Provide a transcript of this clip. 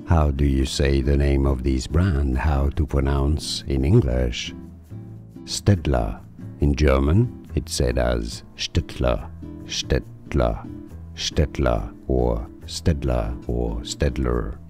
How do you say the name of this brand? How to pronounce in English? Staedtler. In German, it's said as Staedtler, Staedtler, Staedtler, or Staedtler, or Staedtler.